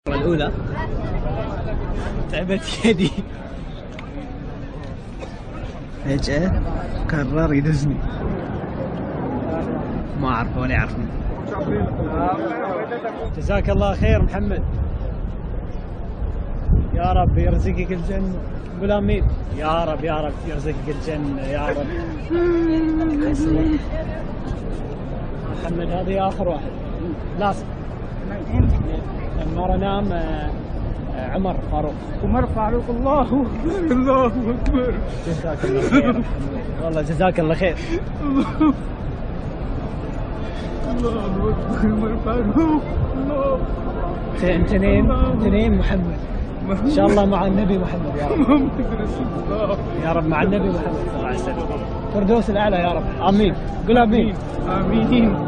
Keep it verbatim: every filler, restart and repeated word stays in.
الأولى تعبت يدي فجأة قرر يدزني، ما أعرفه ولا يعرفني. جزاك الله خير محمد، يا رب يرزقك الجنة. قول آمين. يا رب يا رب يرزقك الجنة يا رب. محمد هذه آخر واحد لازم. المرة نام عمر فاروق. عمر فاروق. الله أكبر الله أكبر. جزاك الله خير والله جزاك الله خير. الله أكبر عمر فاروق. الله. تنين تنين محمد ان شاء الله مع النبي محمد يا رب. محمد رسول الله يا رب مع النبي محمد صلى الله عليه وسلم. فردوس الاعلى يا رب. امين. قل امين. امين.